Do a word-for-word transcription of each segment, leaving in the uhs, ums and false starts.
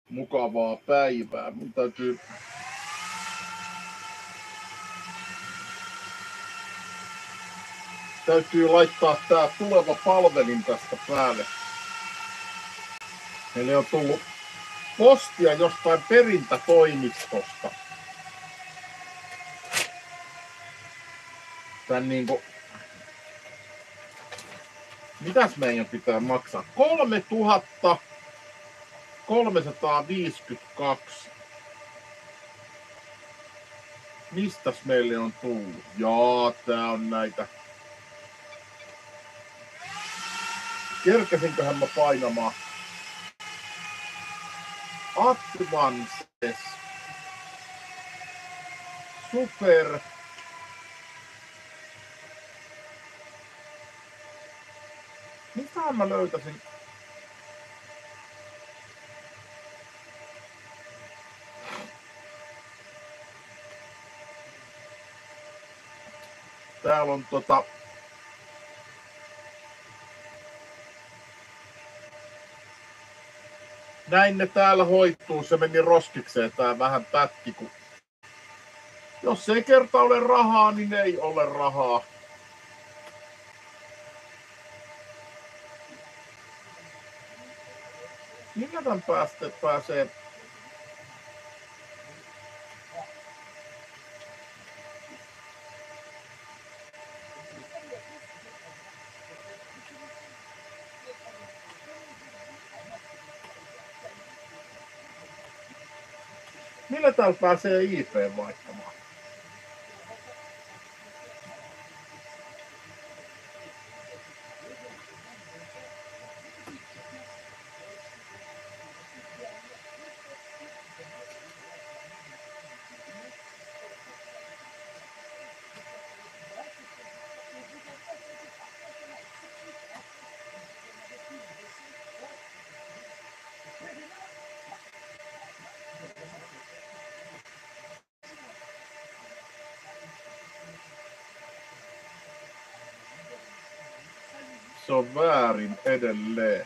mukavaa päivää. Mun täytyy täytyy laittaa tää tuleva palvelin tästä päälle. Meille on tullut postia jostain perintätoimistosta. Tän niinku... Mitäs meidän pitää maksaa? kolmetuhatta kolmesataaviisikymmentäkaksi. Mistäs meille on tullut? Jaa, tää on näitä. Kerkäsinköhän mä painamaan? Advances. Super. Mitähän mä löytäisin? Täällä on tota... Näin ne täällä hoituu, se meni roskikseen tää vähän pätki, kun... Jos ei kerta ole rahaa, niin ei ole rahaa. Millä tän päästä pääsee? Millä täällä pääsee I P vaihtamaan? Se on väärin edelleen.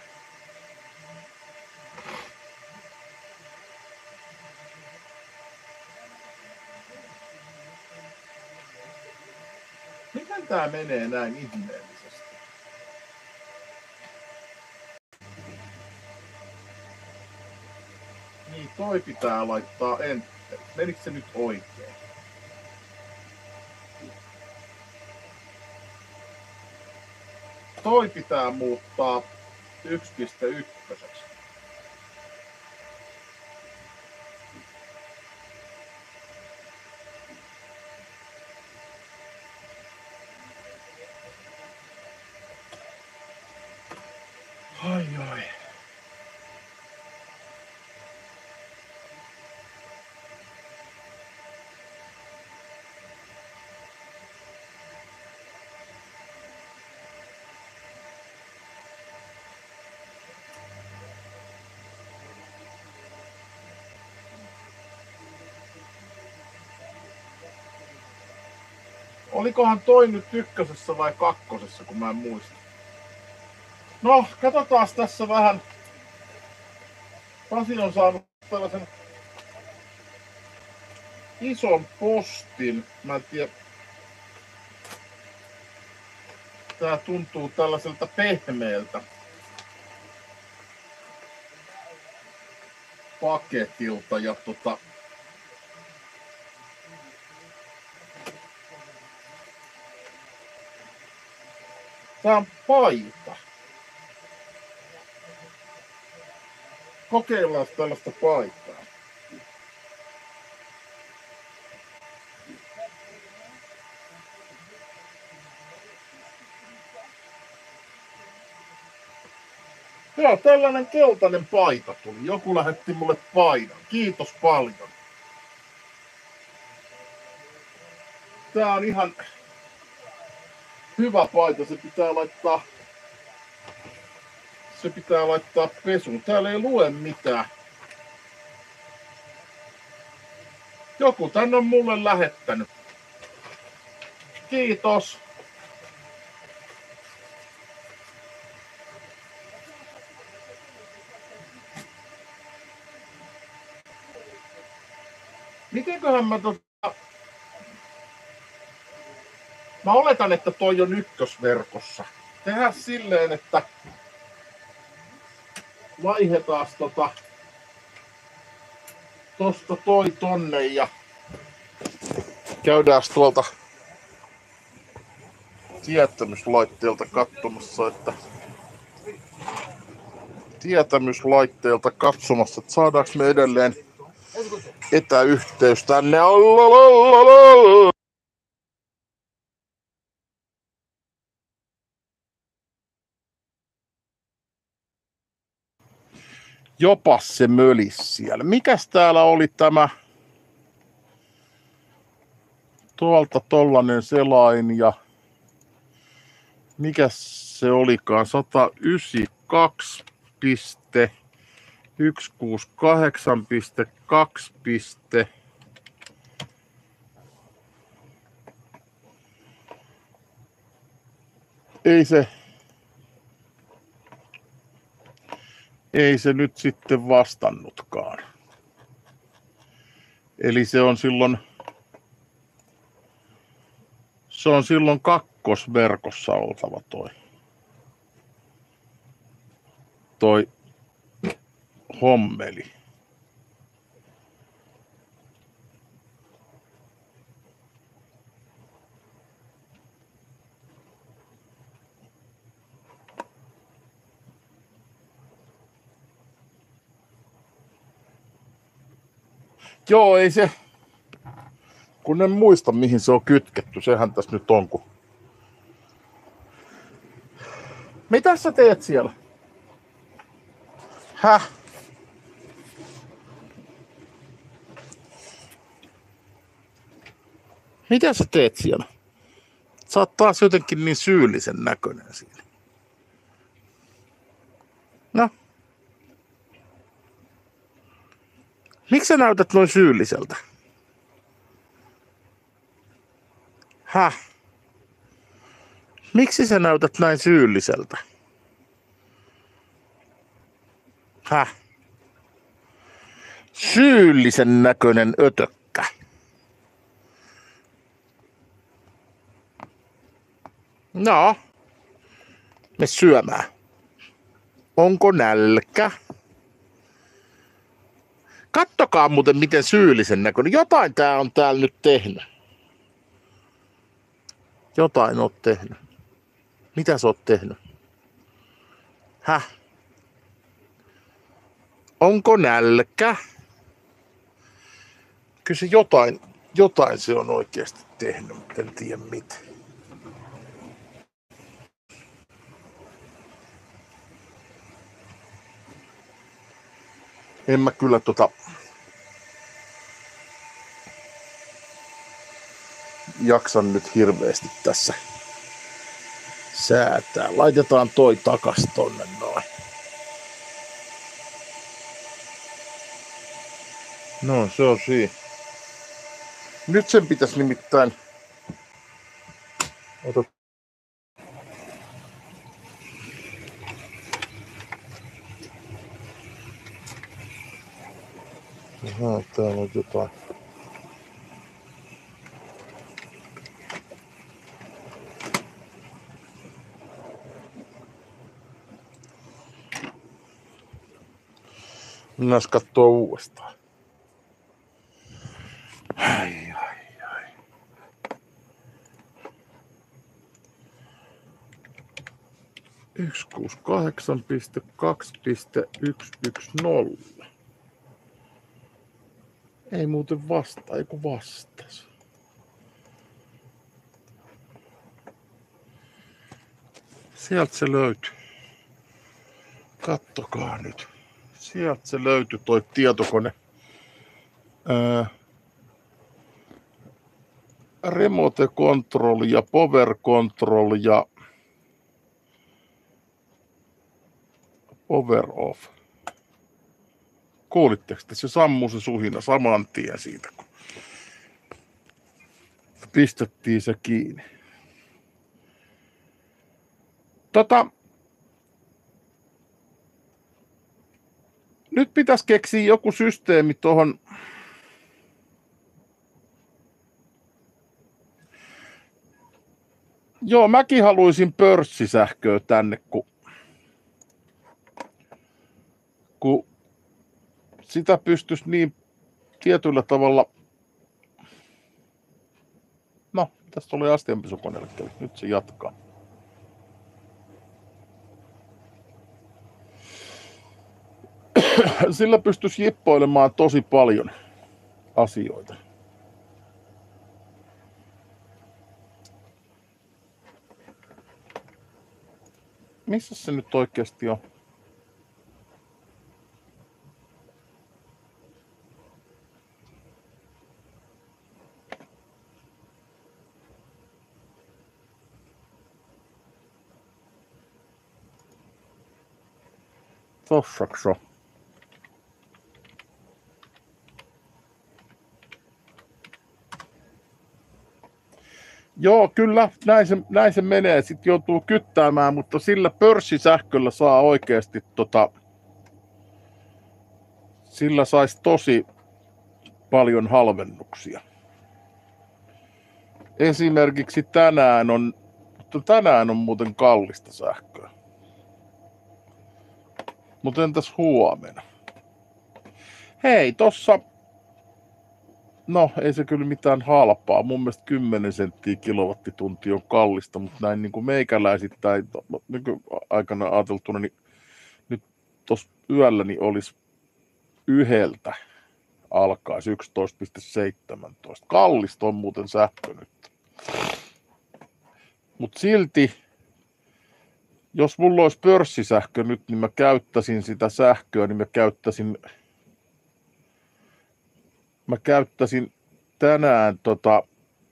Miten tää menee näin ihmeellisesti? Niin, toi pitää laittaa enter. Menikö se nyt oikein? Toi pitää muuttaa yksi pilkku yksi. Ai ai. Olikohan toi nyt ykkösessä vai kakkosessa, kun mä en muista. No, katsotaan tässä vähän. Pasi on saanut tällaisen ison postin. Mä en tiedä. Tää tuntuu tällaiselta pehmeältä paketilta ja tota... Tää on paita. Kokeillaan tällaista paitaa. Joo, tällainen keltainen paita tuli. Joku lähetti mulle paidan. Kiitos paljon. Tää on ihan hyvä paita. Se pitää laittaa Se pitää laittaa pesuun. Täällä ei lue mitään. Joku tän on mulle lähettänyt. Kiitos. Mitenköhän mä tota... Mä oletan, että toi on ykkösverkossa. Tehdään silleen, että vaihdetaan tota tosta toi tonne ja käydään tuolta tietämyslaitteelta katsomassa, että tietämyslaitteelta katsomassa, että saadaanko me edelleen etäyhteys tänne. Jopas se mölis siellä. Mikäs täällä oli tämä? Tuolta tollanen selain ja mikäs se olikaan? sata yhdeksänkymmentäkaksi piste sata kuusikymmentäkahdeksan piste kaksi. Ei se Ei se nyt sitten vastannutkaan. Eli se on silloin Se on silloin kakkosverkossa oltava toi. Toi hommeli. Joo, ei se, kun en muista mihin se on kytketty, sehän tässä nyt on. Kun... Mitä sä teet siellä? Häh? Mitä sä teet siellä? Sä oot taas jotenkin niin syyllisen näköinen siinä. No? Miksi sä näytät noin syylliseltä? Häh? Miksi sä näytät näin syylliseltä? Häh? Syyllisen näköinen ötökkä. No, me syömään. Onko nälkä? Kattokaa muuten miten syyllisen näköinen. Jotain tää on täällä nyt tehnyt. Jotain oot tehnyt. Mitä sä oot tehnyt? Häh? Onko nälkä? Kyllä se jotain, jotain se on oikeasti tehnyt, mutta en tiedä mitä. En mä kyllä tota... jaksan nyt hirveästi tässä säätää. Laitetaan toi takas tonne noin. No se on siinä. Nyt sen pitäisi nimittäin... Ota... Aha, täällä on jotain. Mennään katsoa uudestaan. Ai, ai, ai. sata kuusikymmentäkahdeksan piste kaksi piste sata yksitoista. Ei muuten vastaa, ei kun vastas. Sieltä se löytyy. Kattokaa nyt. Sieltä se löytyi toi tietokone. Ää, remote control ja power control ja power off. Kuulitteko, että se sammui se suhina saman tien siitä, kun pistettiin se kiinni. Tota, nyt pitäisi keksiä joku systeemi tuohon Joo, mäkin haluaisin pörssisähköä tänne, kun, kun sitä pystyisi niin tietyllä tavalla. No, tästä oli astianpesukoneelle kävi. Nyt se jatkaa. Sillä pystyisi jippoilemaan tosi paljon asioita. Missä se nyt oikeasti on? Tossakso. Joo, kyllä, näin se, näin se menee. Sitten joutuu kyttäämään, mutta sillä pörssisähköllä saa oikeasti tota, sillä saisi tosi paljon halvennuksia. Esimerkiksi tänään on, tänään on muuten kallista sähköä. Mutta entäs huomenna? Hei, tossa, no ei se kyllä mitään halpaa. Mun mielestä kymmenen senttiä kilowattitunti on kallista, mutta näin niin kuin meikäläisittäin nykyaikana ajateltuna, niin nyt tuossa yöllä niin olisi yhdeltä alkaisi yksitoista pilkku seitsemäntoista. Kallista on muuten sähkö nyt. Mutta silti, jos mulla olisi pörssisähkö nyt, niin mä käyttäisin sitä sähköä, niin mä käyttäisin, mä käyttäisin tänään, tota,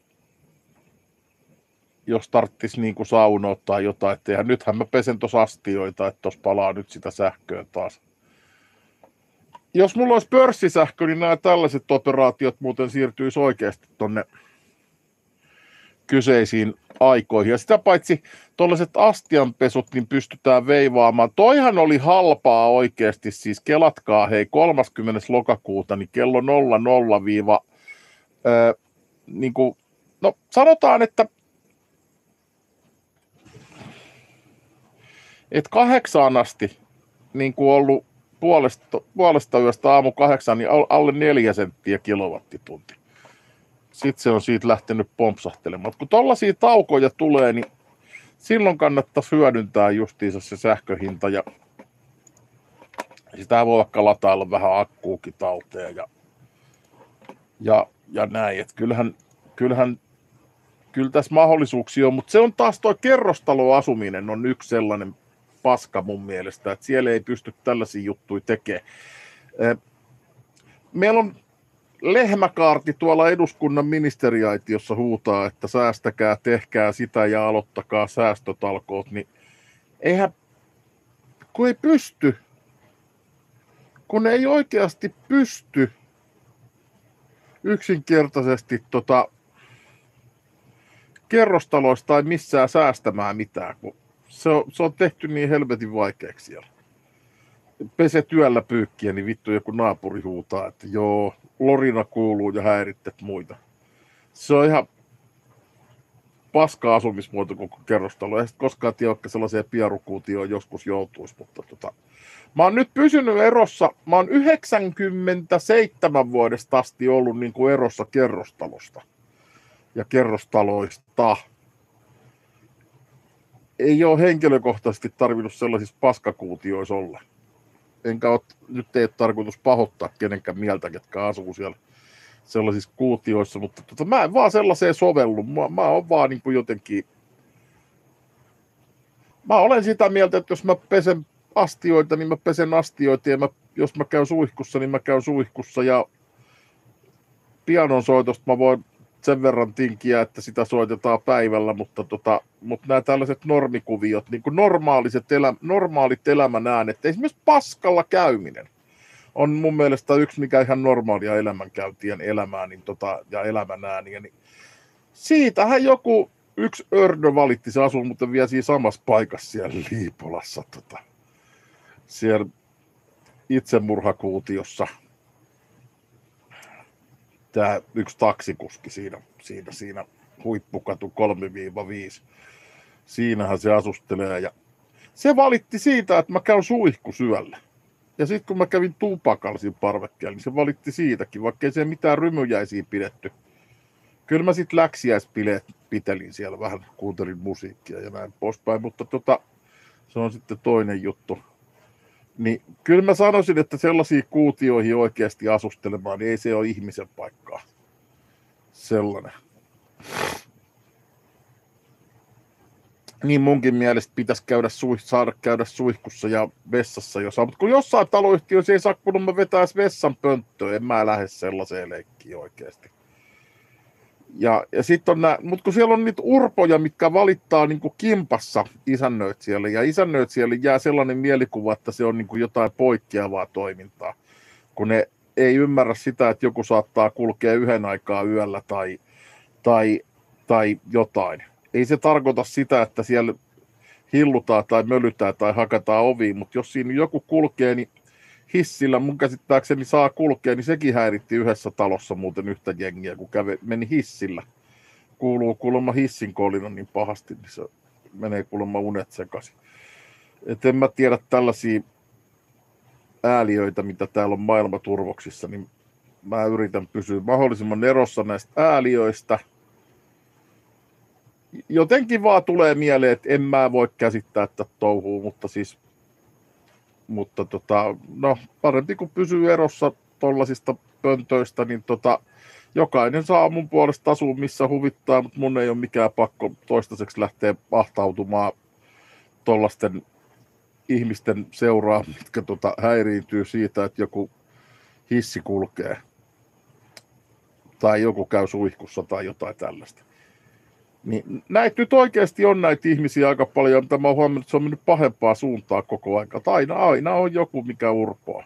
jos tarttisi niin kuin saunoa tai jotain, että nythän mä pesen tuossa astioita, että tuossa palaa nyt sitä sähköä taas. Jos mulla olisi pörssisähkö, niin nämä tällaiset operaatiot muuten siirtyisi oikeasti tonne kyseisiin aikoihin. Ja sitä paitsi tuollaiset astianpesut, niin pystytään veivaamaan. Toihan oli halpaa oikeasti, siis kelatkaa hei kolmaskymmenes lokakuuta, niin kello nolla nolla viiva, ää, niin kuin, no sanotaan, että et kahdeksaan asti niin kuin ollut puolesta, puolesta yöstä aamu kahdeksan, niin alle neljä senttiä kilowattitunti. Sitten se on siitä lähtenyt pompsahtelemaan. Kun tollaisia taukoja tulee, niin silloin kannattaisi hyödyntää justiinsa se sähköhinta. Ja sitä voi vaikka latailla vähän akkuukin talteen ja, ja, ja näin. Et kyllähän, kyllähän kyllä tässä mahdollisuuksia on, mutta se on taas tuo kerrostaloasuminen on yksi sellainen paska mun mielestä, että siellä ei pysty tällaisia juttuja tekemään. Meillä on lehmäkaarti tuolla eduskunnan ministeriaitiossa huutaa, että säästäkää, tehkää sitä ja aloittakaa säästötalkoot, niin eihän, kun ei pysty, kun ei oikeasti pysty yksinkertaisesti tota, kerrostaloista tai missään säästämään mitään, kun se on, se on tehty niin helvetin vaikeaksi siellä. Pese työllä pyykkiä, niin vittu joku naapuri huutaa, että joo, lorina kuuluu ja häirittet muita. Se on ihan paska asumismuoto koko kerrostalo. Ei koskaan tiedä, vaikka sellaiseen pierukuutioon joskus joutuisi, mutta tota, mä oon nyt pysynyt erossa, mä oon yhdeksänkymmentäseitsemän vuodesta asti ollut niin kuin erossa kerrostalosta ja kerrostaloista. Ei ole henkilökohtaisesti tarvinnut sellaisissa paskakuutioissa olla. Enkä ole, nyt ei ole tarkoitus pahoittaa kenenkään mieltä, ketkä asuu siellä sellaisissa kuutioissa, mutta tota, mä en vaan sellaiseen sovellu. Mä, mä oon vaan niin kuin jotenkin... Mä olen sitä mieltä, että jos mä pesen astioita, niin mä pesen astioita, ja mä, jos mä käyn suihkussa, niin mä käyn suihkussa, ja pianonsoitosta mä voin sen verran tinkiä, että sitä soitetaan päivällä, mutta, tota, mutta nämä tällaiset normikuviot, niin kuin normaaliset elä, normaalit elämän äänet, esimerkiksi paskalla käyminen, on mun mielestä yksi mikä ihan normaalia elämänkäyntien elämää niin tota, ja elämän ääniä. Niin siitähän joku yksi ördö valitti, se asuu muuten vielä siinä samassa paikassa siellä Liipolassa, tota, siellä itsemurhakuutiossa. Tämä yksi taksikuski siinä, siinä, siinä huippukatu kolme viisi. siinähän se asustelee. Ja se valitti siitä, että mä käyn suihkusyöllä. Ja sitten kun mä kävin tupakalla siinä parvekkeella, niin se valitti siitäkin, vaikka ei se mitään rymyjäisiä pidetty. Kyllä mä sitten läksiäispileet pitelin siellä, vähän kuuntelin musiikkia ja näin poispäin, mutta tota, se on sitten toinen juttu. Niin kyllä mä sanoisin, että sellaisia kuutioihin oikeasti asustelemaan, niin ei se ole ihmisen paikkaa. Sellainen. Niin munkin mielestä pitäisi käydä suih- saada käydä suihkussa ja vessassa jossain. Mutta kun jossain taloyhtiössä ei saa kuulemma vetää vessan pönttöä, en mä lähde sellaiseen leikkiin oikeasti. Ja, ja sitten on nää, mutta kun siellä on niitä urpoja, mitkä valittaa niinku kimpassa isännöitsijälle, ja isännöitsijälle jää sellainen mielikuva, että se on niinku jotain poikkeavaa toimintaa, kun ne ei ymmärrä sitä, että joku saattaa kulkea yhden aikaa yöllä tai, tai, tai jotain. Ei se tarkoita sitä, että siellä hillutaan tai mölytään tai hakataan oviin, mutta jos siinä joku kulkee, niin hissillä mun käsittääkseni saa kulkea, niin sekin häiritti yhdessä talossa muuten yhtä jengiä, kun kävi, meni hissillä. Kuuluu kuulemma hissin kolina niin pahasti, niin se menee kuulemma unet sekaisin. Et en mä tiedä tällaisia ääliöitä, mitä täällä on maailmaturvoksissa, niin mä yritän pysyä mahdollisimman erossa näistä ääliöistä. Jotenkin vaan tulee mieleen, että en mä voi käsittää tätä touhua, mutta siis Mutta tota, no, parempi kun pysyy erossa tollasista pöntöistä, niin tota, jokainen saa mun puolesta asua missä huvittaa, mutta mun ei ole mikään pakko toistaiseksi lähteä ahtautumaan tollasten ihmisten seuraa, mitkä tota, häiriintyy siitä, että joku hissi kulkee. Tai joku käy suihkussa tai jotain tällaista. Niin näitä nyt oikeasti on näitä ihmisiä aika paljon, mutta mä oon huomannut, että se on mennyt pahempaa suuntaa koko ajan. Aina, aina on joku, mikä urpoaa.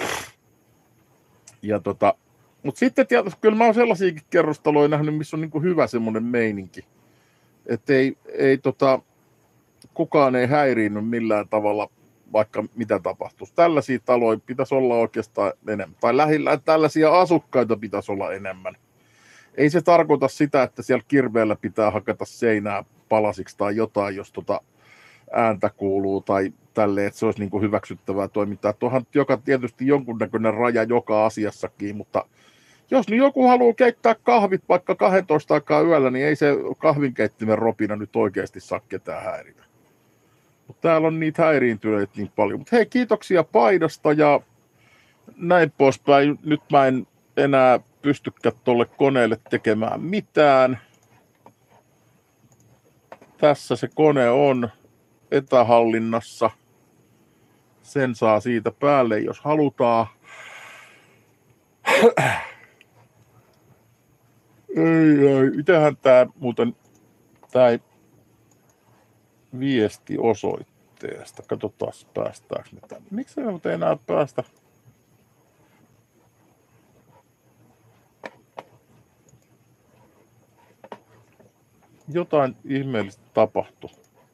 Ja tota, mutta sitten tietysti, kyllä mä oon sellaisiakin kerrostaloja nähnyt, missä on niin kuin hyvä semmoinen meininki. Että ei, ei tota, kukaan ei häiriinny millään tavalla, vaikka mitä tapahtuisi. Tällaisia taloja pitäisi olla oikeastaan enemmän. Tai lähillä tällaisia asukkaita pitäisi olla enemmän. Ei se tarkoita sitä, että siellä kirveellä pitää hakata seinää palasiksi tai jotain, jos tota ääntä kuuluu tai tälleen, että se olisi niin kuin hyväksyttävää toimintaa. Tuohan joka tietysti jonkunnäköinen raja joka asiassakin, mutta jos nyt joku haluaa keittää kahvit vaikka kahdentoista aikaa yöllä, niin ei se kahvinkeittimen ropina nyt oikeasti saa ketään häiritä. Mutta täällä on niitä häiriintyneitä niin paljon. Mutta hei, kiitoksia paidasta ja näin poispäin. Nyt mä en enää pystykään tuolle koneelle tekemään mitään. Tässä se kone on etähallinnassa. Sen saa siitä päälle, jos halutaan. Ei, ei. Mitähän tää muuten, tää viesti osoitteesta. Katsotaan, päästäänkö me tänne. Miksi me ei enää päästä? Jotain ihmeellistä tapahtui.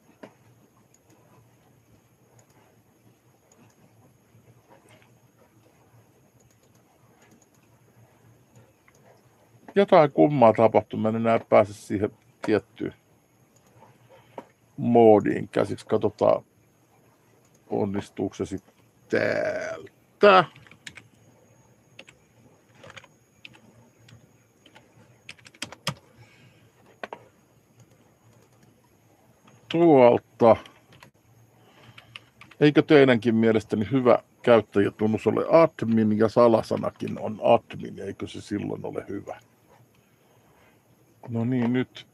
Jotain kummaa tapahtui. Mä en enää pääse siihen tiettyyn moodiin käsiksi. Katsotaan, onnistuuko se sitten täältä. Tuolta. Eikö teidänkin mielestäni hyvä käyttäjätunnus ole admin ja salasanakin on admin, eikö se silloin ole hyvä? No niin, nyt.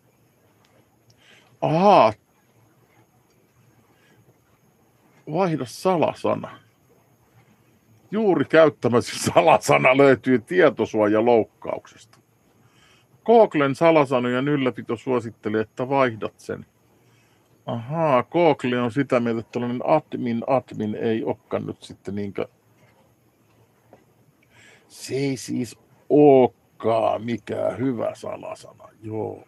Ahaa. Vaihda salasana. Juuri käyttämäsi salasana löytyy tietosuojaloukkauksesta. Googlen salasanojen ylläpito suosittelee, että vaihdat sen. Ahaa, Google on sitä mieltä, että tällainen admin, admin ei olekaan nyt sitten niinkö... Se ei siis olekaan mikään hyvä salasana, joo.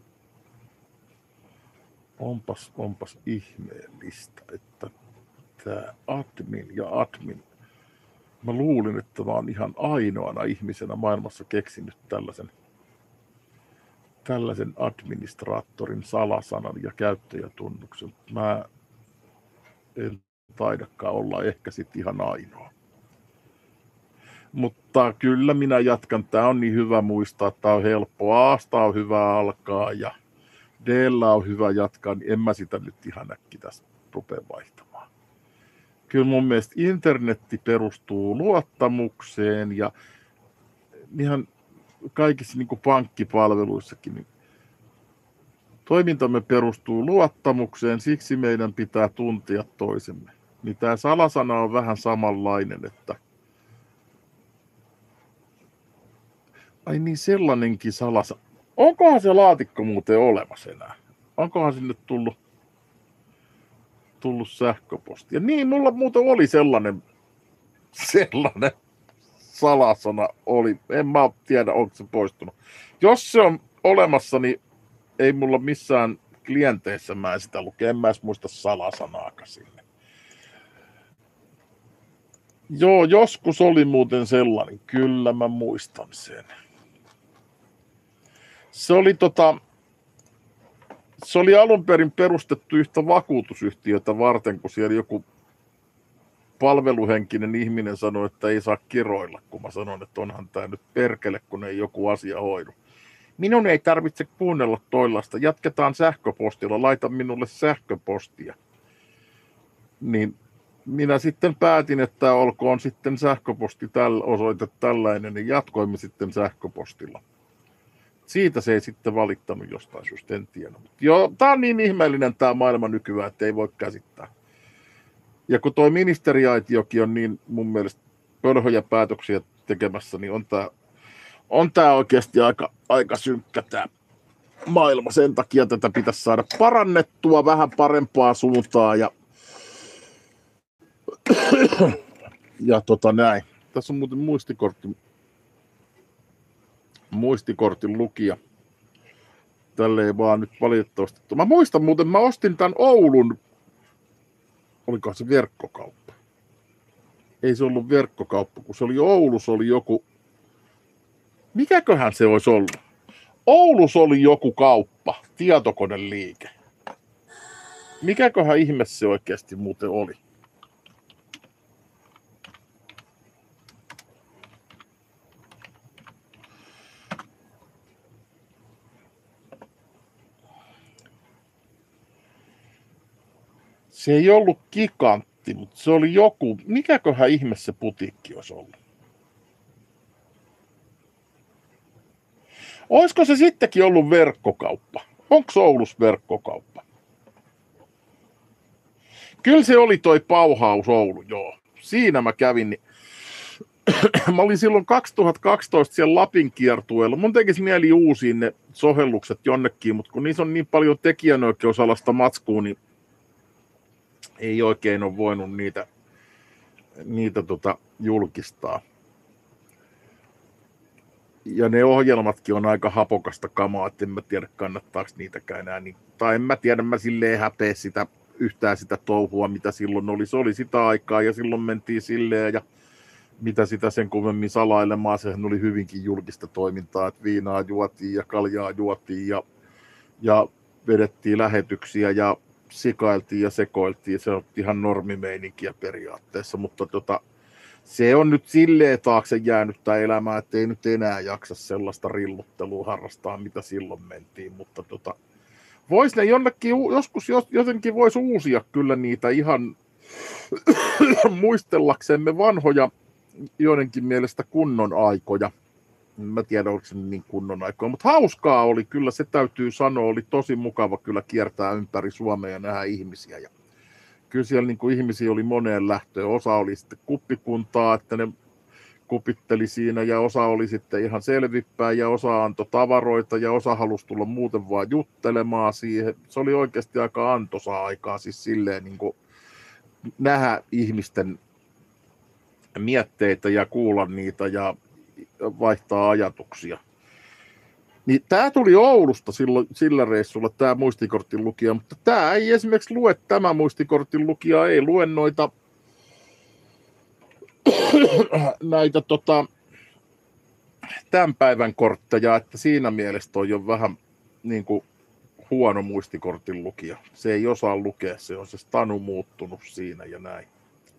Onpas, onpas ihmeellistä, että tämä admin ja admin... Mä luulin, että mä oon ihan ainoana ihmisenä maailmassa keksinyt tällaisen, tällaisen administraattorin salasanan ja käyttäjätunnuksen. Mä en taidakaan olla ehkä sitten ihan ainoa. Mutta kyllä minä jatkan. Tämä on niin hyvä muistaa, että tämä on helppo. Aasta on hyvä alkaa ja D:llä on hyvä jatkaa, niin en mä sitä nyt ihan äkki tästä rupea vaihtamaan. Kyllä mun mielestä internetti perustuu luottamukseen ja ihan kaikissa niin kuin pankkipalveluissakin niin toimintamme perustuu luottamukseen, siksi meidän pitää tuntea toisemme. Niin tämä salasana on vähän samanlainen, että ai niin sellainenkin salasana. Onkohan se laatikko muuten olemassa enää? Onkohan sinne tullut, tullut sähköpostia? Niin, mulla muuten oli sellainen, sellainen salasana oli. En mä tiedä, onko se poistunut. Jos se on olemassa, niin ei mulla missään klienteissä mä en sitä lukea. En mä edes muista salasanaakaan sinne. Joo, joskus oli muuten sellainen. Kyllä mä muistan sen. Se oli, tota, se oli alun perin perustettu yhtä vakuutusyhtiötä varten, kun siellä joku palveluhenkinen ihminen sanoi, että ei saa kiroilla, kun mä sanoin, että onhan tämä nyt perkele, kun ei joku asia hoidu. Minun ei tarvitse kuunnella toillaista. Jatketaan sähköpostilla. Laita minulle sähköpostia. Niin minä sitten päätin, että olkoon sitten sähköposti tällä, osoite tällainen, niin jatkoimme sitten sähköpostilla. Siitä se ei sitten valittanut jostain syystä, en tiedä. Joo, tää on niin ihmeellinen tää maailma nykyään, että ei voi käsittää. Ja kun toi ministeriaitiokin on niin mun mielestä pölhöjä päätöksiä tekemässä, niin on tää, on tää oikeasti aika, aika synkkä tää maailma. Sen takia tätä pitäisi saada parannettua vähän parempaa suuntaan ja, ja tota näin. Tässä on muuten muistikortti. Muistikortin lukija. Tälle ei vaan nyt valitettavasti. Mä muistan muuten, mä ostin tämän Oulun, olikohan se verkkokauppa? Ei se ollut verkkokauppa, kun se oli Oulussa oli joku, mikäköhän se olisi ollut? Oulussa oli joku kauppa, tietokoneliike. Mikäköhän ihme se oikeasti muuten oli? Se ei ollut Gigantti, mutta se oli joku, mikäköhän ihme se putiikki olisi ollut? Olisiko se sittenkin ollut verkkokauppa? Onko se Oulussa verkkokauppa? Kyllä se oli toi Bauhaus Oulu, joo. Siinä mä kävin. Niin mä olin silloin kaksituhattakaksitoista siellä Lapin kiertueella. Mun tekisi mieli uusia ne sovellukset jonnekin, mutta kun niissä on niin paljon tekijänoikeusalasta matskua, niin ei oikein ole voinut niitä, niitä tota julkistaa. Ja ne ohjelmatkin on aika hapokasta kamaa, että en mä tiedä kannattaako niitäkään enää. Niin, tai en mä tiedä, mä silleen häpeä sitä, yhtään sitä touhua, mitä silloin oli. Se oli sitä aikaa ja silloin mentiin silleen ja mitä sitä sen kummemmin salailemaan. Sehän oli hyvinkin julkista toimintaa, että viinaa juotiin ja kaljaa juotiin ja, ja vedettiin lähetyksiä ja sikailtiin ja sekoiltiin. Se on ihan normimeininkiä periaatteessa, mutta tota, se on nyt silleen taakse jäänyt tämä elämä, että ei nyt enää jaksa sellaista rilluttelua harrastaa, mitä silloin mentiin, mutta tota, vois ne jonnekin, joskus jotenkin voisi uusia kyllä niitä ihan muistellaksemme vanhoja joidenkin mielestä kunnon aikoja. Mä tiedän, oliko se niin kunnon aikoja, mutta hauskaa oli kyllä, se täytyy sanoa, oli tosi mukava kyllä kiertää ympäri Suomea ja nähdä ihmisiä. Ja kyllä siellä niin kuin ihmisiä oli moneen lähtöön, osa oli sitten kuppikuntaa, että ne kupitteli siinä ja osa oli sitten ihan selvipäin ja osa antoi tavaroita ja osa halusi tulla muuten vaan juttelemaan siihen. Se oli oikeasti aika antoisaa aikaa siis silleen niin kuin nähdä ihmisten mietteitä ja kuulla niitä ja vaihtaa ajatuksia. Niin tämä tuli Oulusta silloin, sillä reissulla, tämä muistikortin lukija, mutta tämä ei esimerkiksi lue, tämä muistikortin lukija ei lue noita näitä tota, tämän päivän kortteja, että siinä mielessä toi on vähän, niin kuin huono muistikortin lukija. Se ei osaa lukea, se on se stanu muuttunut siinä ja näin.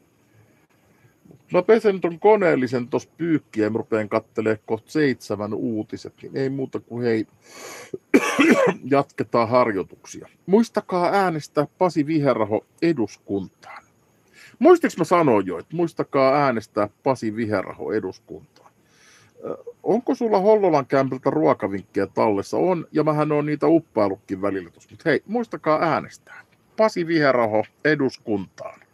Mä pesen ton koneellisen tossa pyykkiä ja mä rupeen kattelemaan kohta seitsemän uutiset, niin ei muuta kuin hei, jatketaan harjoituksia. Muistakaa äänestää Pasi Viheraho eduskuntaan. Muistiks mä sanoin jo, että muistakaa äänestää Pasi Viheraho eduskuntaan. Onko sulla Hollolan kämpältä ruokavinkkejä tallessa? On, ja mähän on niitä uppailutkin välillä tuossa. Mutta hei, muistakaa äänestää. Pasi Viheraho eduskuntaan.